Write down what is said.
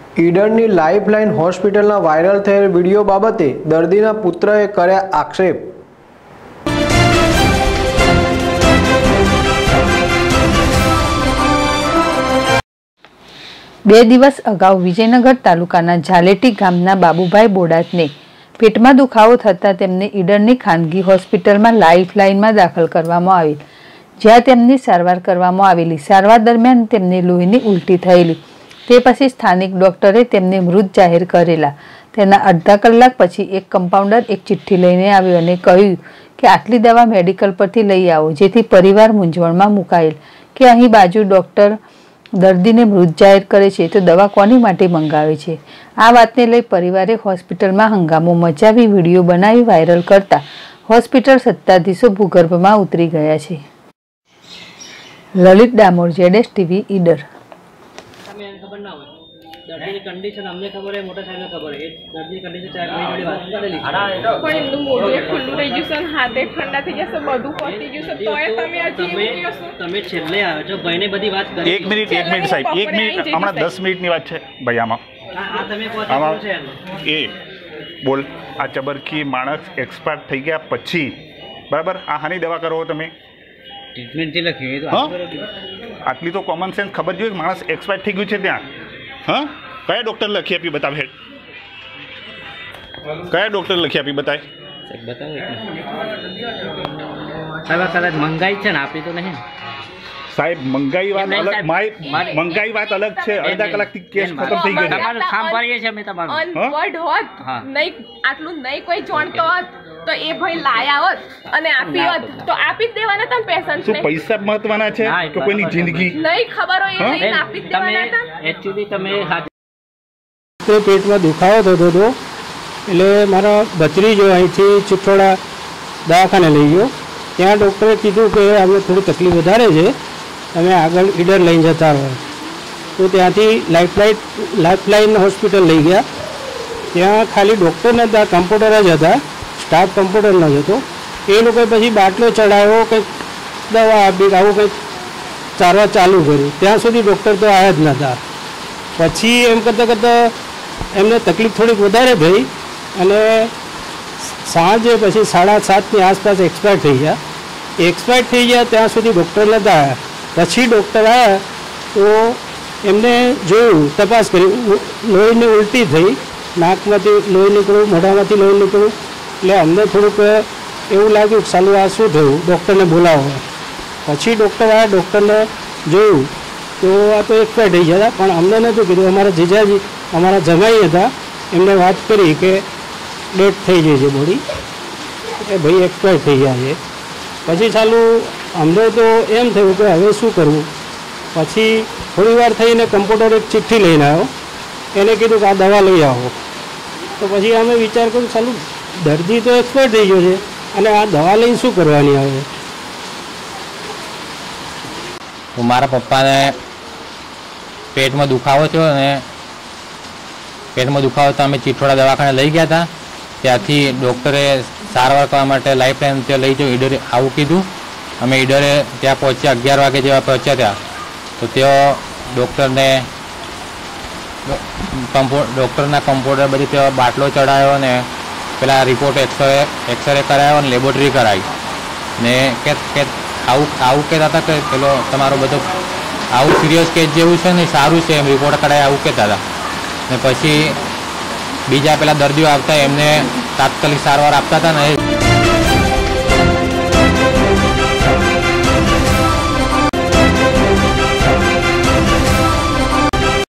ઈડરની lifeline હોસ્પિટલના viral થયેલ video બાબતે દર્દીના પુત્રએ કર્યા આક્ષેપ। બે દિવસ અગાઉ વિજયનગર તાલુકાના ઝાલેટી ગામના બાબુભાઈ બોડાતને પેટમાં દુખાવો થતાં તેમને ઈડરની ખાનગી હોસ્પિટલમાં લાઇફલાઇનમાં દાખલ કરવામાં આવેલ, જ્યાં તેમની સારવાર કરવામાં આવેલી। સારવાર દરમિયાન તેમને લોહીની ઉલટી થયેલી। તે પછી સ્થાનિક ડોક્ટરે તેમને મૃત જાહેર કરેલા। તેના અડધા કલાક પછી એક કમ્પાઉન્ડર એક ચિઠ્ઠી લઈને આવ્યો અને કહ્યું કે આટલી દવા મેડિકલ પરથી લઈ આવો, જેથી પરિવાર મૂંઝવણમાં મુકાયેલ કે અહીં બાજુ ડોક્ટર દર્દીને મૃત જાહેર કરે છે તો દવા કોની માટે મંગાવે છે। આ વાતને લઈ પરિવારે હોસ્પિટલમાં હંગામો મચાવી વિડીયો બનાવી વાયરલ કરતા હોસ્પિટલ સત્તાધીશો ભૂગર્ભમાં ઉતરી ગયા છે। Lalit Damor, ZS TV, Idar. दर्दी की कंडीशन हमने खबर है, मोटा साहब ने खबर है। दर्दी की कंडीशन 4 महीने वाली बात करेली पण એમનું મોઢું ખુલ્લું થઈ ગયું છે, હાથે ઠંડા થઈ જશે, બધું પતી ગયું છે, તોય તમે હજી એવું કહો છો। તમે છેલ્લે આવ્યો છો, ભાઈને બધી વાત કરી। એક મિનિટ સાહેબ, એક મિનિટ, હમણાં 10 મિનિટની વાત છે ભાઈ। આમાં આ તમે પહોંચો છે એ બોલ, આ ચબરખી માણસ એક્સપાયર થઈ ગયા પછી બરાબર આ હાની દવા કરો તમે? ટ્રીટમેન્ટ જે લખ્યું હા, આટલી તો કોમન સેન્સ ખબર જોઈએ કે માણસ એક્સપાયર થઈ ગયું છે ત્યાં। हाँ, क्या डॉक्टर लखी आपी बताओ हेड, क्या डॉक्टर लखी आपी बताए बताओ साहब। कदाच मंगाई है ना आपी तो नहीं साहेब, मंगाई बात अलग, मंगाई बात अलग है। अर्धा कलाक थी केस खत्म થઈ ગયો। તમારું કામ ભરીએ છે અમે તમારું અનવર્ડ હોત નહીં, આટલું નહીં કોઈ જાણતો હોત તો એ ભાઈ લાયા હોત અને આપી હોત તો આપી જ દેવાના હતા પેશન્ટ ને। શું પૈસા મહત્વના છે કે કોઈની જિંદગી? નહીં ખબર હોય એ નહીં આપી જ દેવાના હતા। એક્ચ્યુઅલી તમે તો પેટમાં દુખાવો થતો હતો એટલે મારા ભત્રીજો અહીંથી ચિત્રોડા દવાખાને લઈ ગયો। ત્યાં ડૉક્ટરે કીધું કે અમને થોડી તકલીફ વધારે છે, તમે આગળ ઈડર લઈને જતા રહો। તો ત્યાંથી લાઇફલાઇન હોસ્પિટલ લઈ ગયા। ત્યાં ખાલી ડૉક્ટર નહોતા, કમ્પાઉન્ડર જ હતા, સ્ટાફ કમ્પાઉન્ડર ન હતો। એ લોકોએ પછી બાટલો ચડાવ્યો, કંઈક દવા આપી, આવું કંઈક સારવાર ચાલુ કર્યું। ત્યાં સુધી ડૉક્ટર તો આવ્યા જ નહોતા। પછી એમ કરતાં એમને તકલીફ થોડીક વધારે થઈ અને સાંજે પછી 7:30ની આસપાસ એક્સપાયર થઈ ગયા। એક્સપાયર થઈ ગયા ત્યાં સુધી ડૉક્ટર નહોતા આવ્યા। પછી ડૉક્ટર આવ્યા તો એમને જોયું, તપાસ કરી, લોહીની ઉલટી થઈ, નાકમાંથી લોહી નીકળ્યું, મોઢામાંથી લોહી નીકળ્યું। એટલે અમને થોડુંક એવું લાગ્યું કે સાલું આ શું થયું, ડૉક્ટરને બોલાવો। પછી ડૉક્ટર આવ્યા, ડૉક્ટરને જોયું તો આ તો એક્સપાયર થઈ ગયા હતા, પણ અમને નહોતું કીધું। અમારા જીજાજી, અમારા જમાઈ હતા, એમને વાત કરી કે ડેથ થઈ ગઈ છે બોડી, એ ભાઈ એક્સપાયર થઈ ગયા છે। પછી ચાલું અમને તો એમ થયું કે હવે શું કરવું। પછી થોડી વાર થઈને કમ્પાઉન્ડર એક ચિઠ્ઠી લઈને આવ્યો, એને કીધું કે આ દવા લઈ આવો। તો પછી અમે વિચાર કર્યું ચાલું દર્દી તો એક્સપાયર થઈ ગયો છે અને આ દવા લઈને શું કરવાની આવે। તો મારા પપ્પાને પેટમાં દુખાવો થયો અને પેટમાં દુખાવો તો અમે ચિત્રોડા દવાખાને લઈ ગયા હતા। ત્યાંથી ડૉક્ટરે સારવાર કરવા માટે લાઇફલાઇન ત્યાં લઈ જાઓ, ઈડરે આવું કીધું। અમે ઈડરે ત્યાં પહોંચ્યા, 11 વાગે જેવા પહોંચ્યા ત્યાં તો ત્યાં ડૉક્ટરના કમ્પાઉન્ડર બધી ત્યાં બાટલો ચડાવ્યો ને પેલા રિપોર્ટ એક્સરે કરાવ્યો અને લેબોરેટરી કરાવી ને કે આવું કહેતા હતા કે પેલો તમારો બધો આવું સિરિયસ કેસ જેવું છે ને, સારું છે એમ રિપોર્ટ કરાય આવું કહેતા હતા। ને પછી બીજા પેલા દર્દીઓ આવતા એમને તાત્કાલિક સારવાર આપતા હતા ને